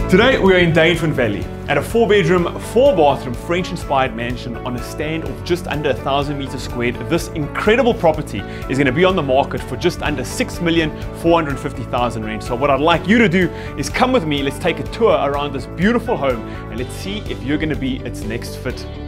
Today we are in Dainfern Valley at a 4-bedroom, 4-bathroom French-inspired mansion on a stand of just under 1,000 meters squared. This incredible property is going to be on the market for just under 6,450,000 rand. So what I'd like you to do is come with me. Let's take a tour around this beautiful home and let's see if you're going to be its next fit.